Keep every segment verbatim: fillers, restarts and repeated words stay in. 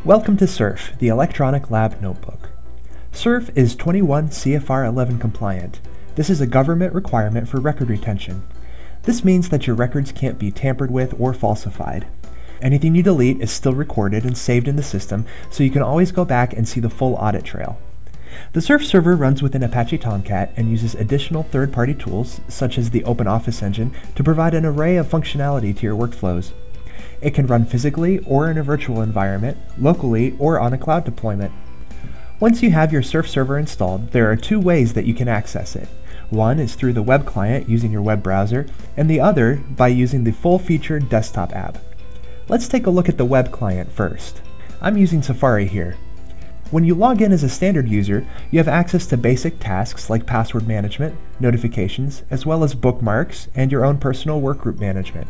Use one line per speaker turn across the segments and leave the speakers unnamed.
Welcome to CERF, the Electronic Lab Notebook. CERF is twenty-one C F R eleven compliant. This is a government requirement for record retention. This means that your records can't be tampered with or falsified. Anything you delete is still recorded and saved in the system, so you can always go back and see the full audit trail. The CERF server runs within Apache Tomcat and uses additional third-party tools, such as the OpenOffice engine, to provide an array of functionality to your workflows. It can run physically or in a virtual environment, locally or on a cloud deployment. Once you have your CERF server installed, there are two ways that you can access it. One is through the web client using your web browser, and the other by using the full-featured desktop app. Let's take a look at the web client first. I'm using Safari here. When you log in as a standard user, you have access to basic tasks like password management, notifications, as well as bookmarks and your own personal workgroup management.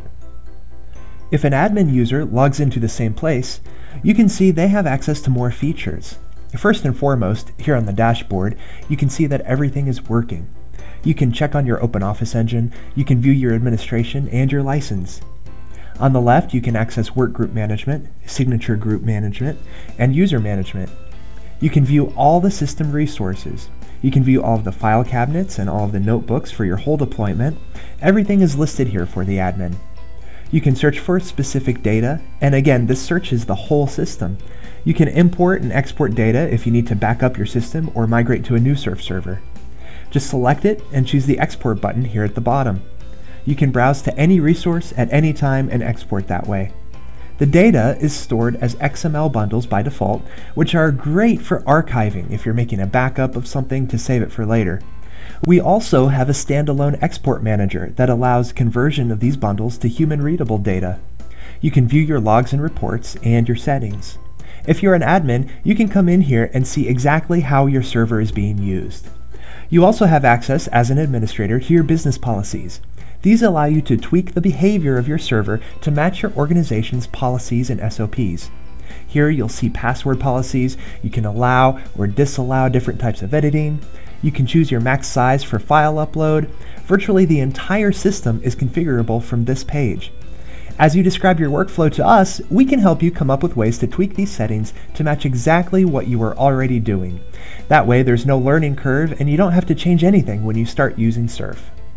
If an admin user logs into the same place, you can see they have access to more features. First and foremost, here on the dashboard, you can see that everything is working. You can check on your OpenOffice engine, you can view your administration and your license. On the left, you can access workgroup management, signature group management, and user management. You can view all the system resources. You can view all of the file cabinets and all of the notebooks for your whole deployment. Everything is listed here for the admin. You can search for specific data, and again, this searches the whole system. You can import and export data if you need to back up your system or migrate to a new CERF server. Just select it and choose the export button here at the bottom. You can browse to any resource at any time and export that way. The data is stored as X M L bundles by default, which are great for archiving if you're making a backup of something to save it for later. We also have a standalone export manager that allows conversion of these bundles to human-readable data. You can view your logs and reports and your settings. If you're an admin, you can come in here and see exactly how your server is being used. You also have access as an administrator to your business policies. These allow you to tweak the behavior of your server to match your organization's policies and S O Ps. Here you'll see password policies. You can allow or disallow different types of editing. You can choose your max size for file upload. Virtually the entire system is configurable from this page. As you describe your workflow to us, we can help you come up with ways to tweak these settings to match exactly what you are already doing. That way there's no learning curve and you don't have to change anything when you start using CERF.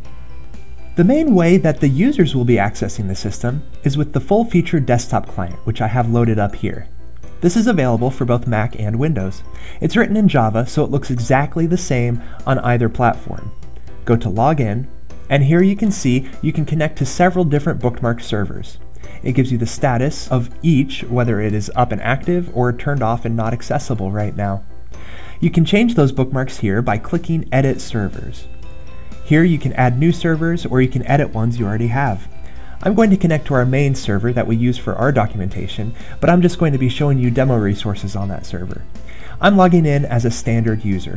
The main way that the users will be accessing the system is with the full-featured desktop client, which I have loaded up here. This is available for both Mac and Windows. It's written in Java, so it looks exactly the same on either platform. Go to Login, and here you can see you can connect to several different bookmarked servers. It gives you the status of each, whether it is up and active or turned off and not accessible right now. You can change those bookmarks here by clicking Edit Servers. Here you can add new servers or you can edit ones you already have. I'm going to connect to our main server that we use for our documentation, but I'm just going to be showing you demo resources on that server. I'm logging in as a standard user.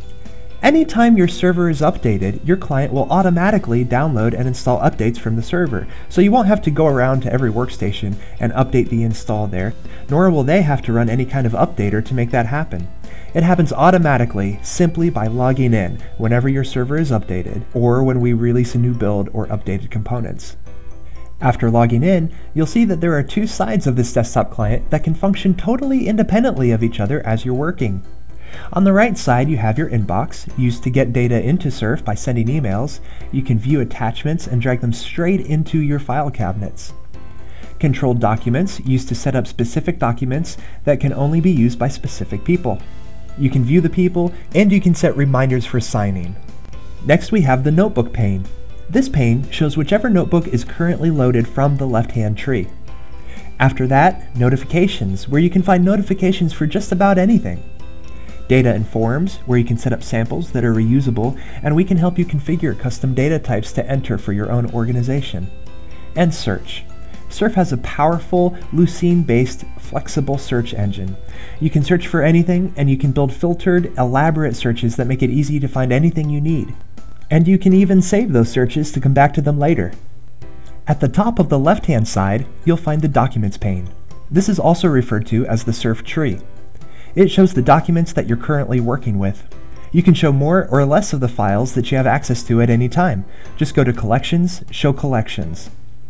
Anytime your server is updated, your client will automatically download and install updates from the server, so you won't have to go around to every workstation and update the install there, nor will they have to run any kind of updater to make that happen. It happens automatically simply by logging in whenever your server is updated or when we release a new build or updated components. After logging in, you'll see that there are two sides of this desktop client that can function totally independently of each other as you're working. On the right side, you have your inbox, used to get data into CERF by sending emails. You can view attachments and drag them straight into your file cabinets. Controlled documents, used to set up specific documents that can only be used by specific people. You can view the people, and you can set reminders for signing. Next, we have the notebook pane. This pane shows whichever notebook is currently loaded from the left-hand tree. After that, notifications, where you can find notifications for just about anything. Data and forms, where you can set up samples that are reusable, and we can help you configure custom data types to enter for your own organization. And search. CERF has a powerful, Lucene-based, flexible search engine. You can search for anything, and you can build filtered, elaborate searches that make it easy to find anything you need. And you can even save those searches to come back to them later. At the top of the left-hand side, you'll find the Documents pane. This is also referred to as the CERF tree. It shows the documents that you're currently working with. You can show more or less of the files that you have access to at any time. Just go to Collections, Show Collections.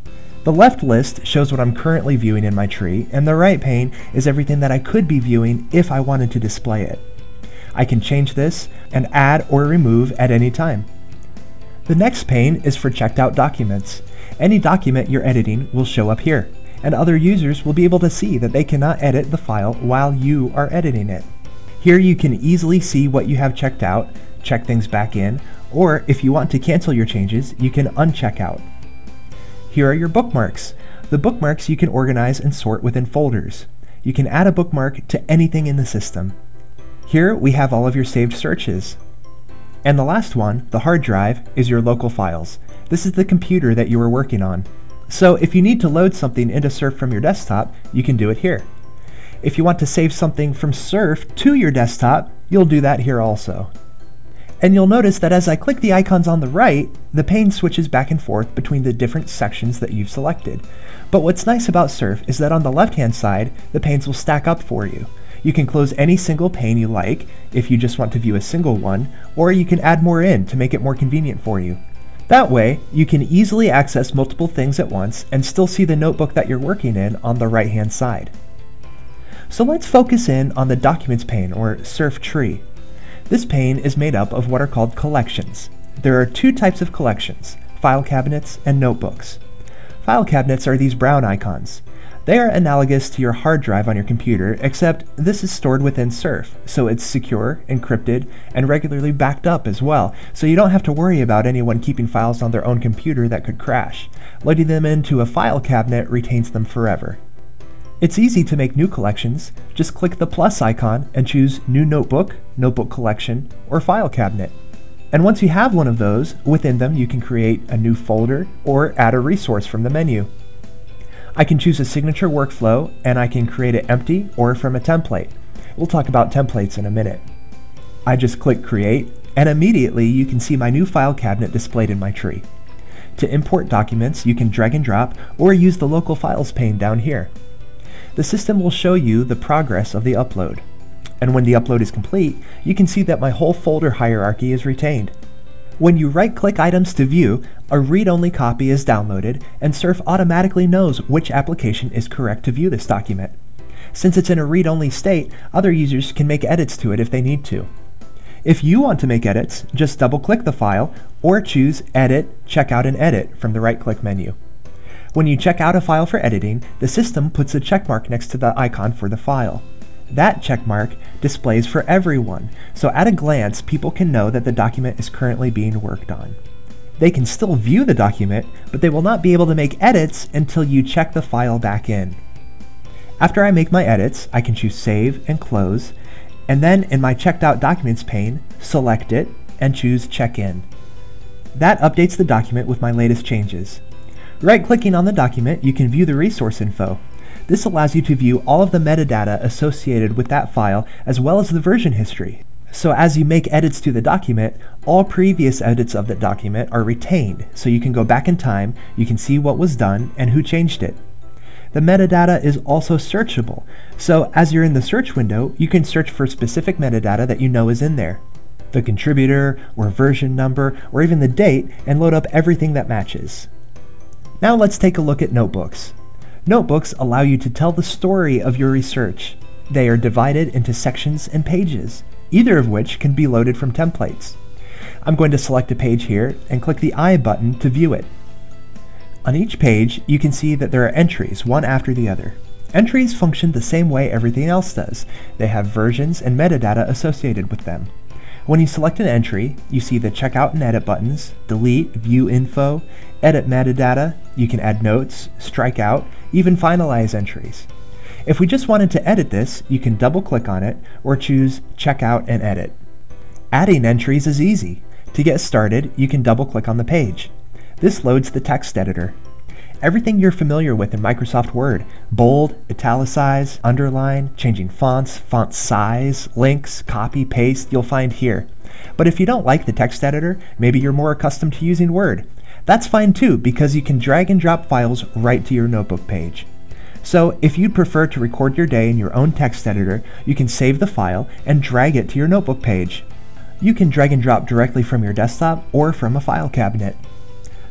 The left list shows what I'm currently viewing in my tree, and the right pane is everything that I could be viewing if I wanted to display it. I can change this and add or remove at any time. The next pane is for checked out documents. Any document you're editing will show up here, and other users will be able to see that they cannot edit the file while you are editing it. Here you can easily see what you have checked out, check things back in, or if you want to cancel your changes, you can uncheck out. Here are your bookmarks. The bookmarks you can organize and sort within folders. You can add a bookmark to anything in the system. Here we have all of your saved searches. And the last one, the hard drive, is your local files. This is the computer that you are working on. So if you need to load something into CERF from your desktop, you can do it here. If you want to save something from CERF to your desktop, you'll do that here also. And you'll notice that as I click the icons on the right, the pane switches back and forth between the different sections that you've selected. But what's nice about CERF is that on the left-hand side, the panes will stack up for you. You can close any single pane you like if you just want to view a single one, or you can add more in to make it more convenient for you. That way, you can easily access multiple things at once and still see the notebook that you're working in on the right-hand side. So let's focus in on the Documents pane, or CERF tree. This pane is made up of what are called collections. There are two types of collections, file cabinets and notebooks. File cabinets are these brown icons. They are analogous to your hard drive on your computer, except this is stored within CERF, so it's secure, encrypted, and regularly backed up as well, so you don't have to worry about anyone keeping files on their own computer that could crash. Loading them into a file cabinet retains them forever. It's easy to make new collections. Just click the plus icon and choose New Notebook, Notebook Collection, or File Cabinet. And once you have one of those, within them you can create a new folder or add a resource from the menu. I can choose a signature workflow, and I can create it empty or from a template. We'll talk about templates in a minute. I just click Create, and immediately you can see my new file cabinet displayed in my tree. To import documents, you can drag and drop or use the Local Files pane down here. The system will show you the progress of the upload. And when the upload is complete, you can see that my whole folder hierarchy is retained. When you right-click items to view, a read-only copy is downloaded, and CERF automatically knows which application is correct to view this document. Since it's in a read-only state, other users can make edits to it if they need to. If you want to make edits, just double-click the file, or choose Edit, Checkout, and Edit from the right-click menu. When you check out a file for editing, the system puts a checkmark next to the icon for the file. That checkmark displays for everyone, so at a glance, people can know that the document is currently being worked on. They can still view the document, but they will not be able to make edits until you check the file back in. After I make my edits, I can choose Save and Close, and then in my Checked Out Documents pane, select it and choose Check In. That updates the document with my latest changes. Right-clicking on the document, you can view the resource info. This allows you to view all of the metadata associated with that file, as well as the version history. So as you make edits to the document, all previous edits of the document are retained, so you can go back in time, you can see what was done and who changed it. The metadata is also searchable, so as you're in the search window, you can search for specific metadata that you know is in there. The contributor, or version number, or even the date, and load up everything that matches. Now let's take a look at notebooks. Notebooks allow you to tell the story of your research. They are divided into sections and pages, either of which can be loaded from templates. I'm going to select a page here and click the I button to view it. On each page, you can see that there are entries, one after the other. Entries function the same way everything else does. They have versions and metadata associated with them. When you select an entry, you see the Checkout and Edit buttons, Delete, View Info, Edit Metadata, you can add notes, strike out, even finalize entries. If we just wanted to edit this, you can double-click on it or choose Checkout and Edit. Adding entries is easy. To get started, you can double-click on the page. This loads the text editor. Everything you're familiar with in Microsoft Word, bold, italicize, underline, changing fonts, font size, links, copy, paste, you'll find here. But if you don't like the text editor, maybe you're more accustomed to using Word. That's fine too, because you can drag and drop files right to your notebook page. So if you'd prefer to record your day in your own text editor, you can save the file and drag it to your notebook page. You can drag and drop directly from your desktop or from a file cabinet.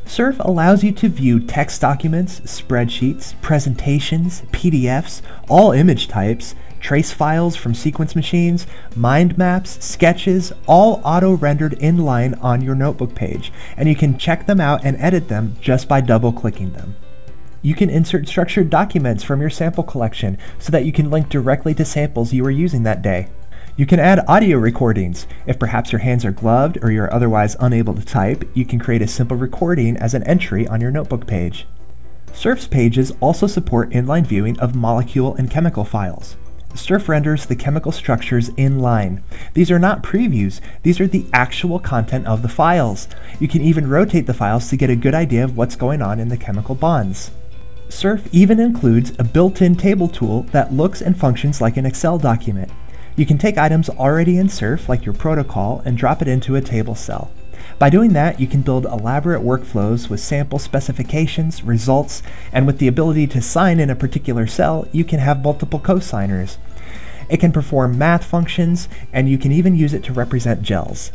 CERF allows you to view text documents, spreadsheets, presentations, P D Fs, all image types, trace files from sequence machines, mind maps, sketches, all auto-rendered inline on your notebook page, and you can check them out and edit them just by double-clicking them. You can insert structured documents from your sample collection so that you can link directly to samples you were using that day. You can add audio recordings. If perhaps your hands are gloved or you're otherwise unable to type, you can create a simple recording as an entry on your notebook page. CERF's pages also support inline viewing of molecule and chemical files. CERF renders the chemical structures inline. These are not previews, these are the actual content of the files. You can even rotate the files to get a good idea of what's going on in the chemical bonds. CERF even includes a built-in table tool that looks and functions like an Excel document. You can take items already in CERF, like your protocol, and drop it into a table cell. By doing that, you can build elaborate workflows with sample specifications, results, and with the ability to sign in a particular cell, you can have multiple cosigners. It can perform math functions, and you can even use it to represent gels.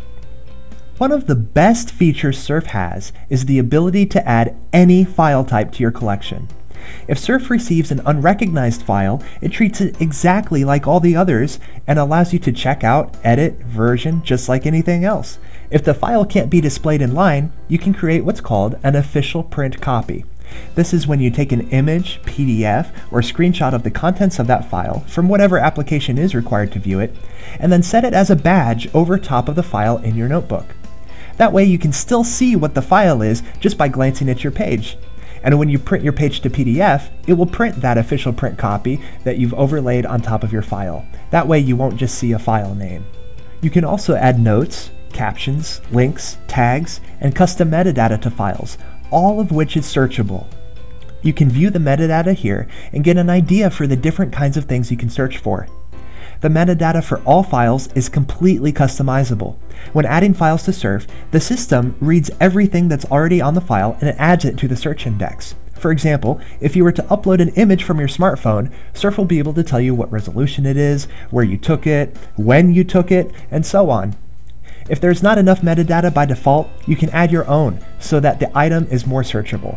One of the best features CERF has is the ability to add any file type to your collection. If CERF receives an unrecognized file, it treats it exactly like all the others and allows you to check out, edit, version, just like anything else. If the file can't be displayed in line, you can create what's called an official print copy. This is when you take an image, P D F, or screenshot of the contents of that file from whatever application is required to view it, and then set it as a badge over top of the file in your notebook. That way you can still see what the file is just by glancing at your page. And when you print your page to P D F, it will print that official print copy that you've overlaid on top of your file. That way you won't just see a file name. You can also add notes, captions, links, tags, and custom metadata to files, all of which is searchable. You can view the metadata here and get an idea for the different kinds of things you can search for. The metadata for all files is completely customizable. When adding files to CERF, the system reads everything that's already on the file and it adds it to the search index. For example, if you were to upload an image from your smartphone, CERF will be able to tell you what resolution it is, where you took it, when you took it, and so on. If there's not enough metadata by default, you can add your own so that the item is more searchable.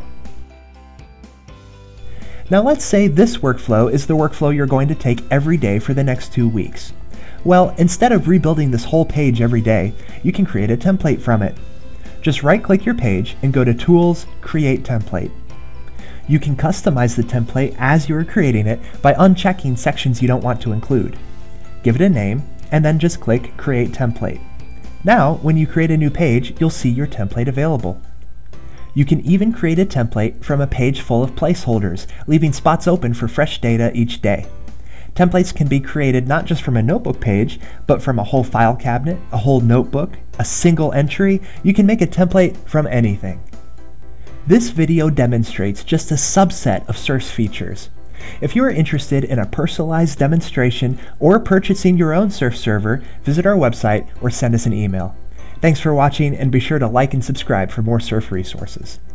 Now let's say this workflow is the workflow you're going to take every day for the next two weeks. Well, instead of rebuilding this whole page every day, you can create a template from it. Just right-click your page and go to Tools, Create Template. You can customize the template as you're creating it by unchecking sections you don't want to include. Give it a name, and then just click Create Template. Now, when you create a new page, you'll see your template available. You can even create a template from a page full of placeholders, leaving spots open for fresh data each day. Templates can be created not just from a notebook page, but from a whole file cabinet, a whole notebook, a single entry. You can make a template from anything. This video demonstrates just a subset of CERF's features. If you are interested in a personalized demonstration or purchasing your own CERF server, visit our website or send us an email. Thanks for watching, and be sure to like and subscribe for more CERF resources.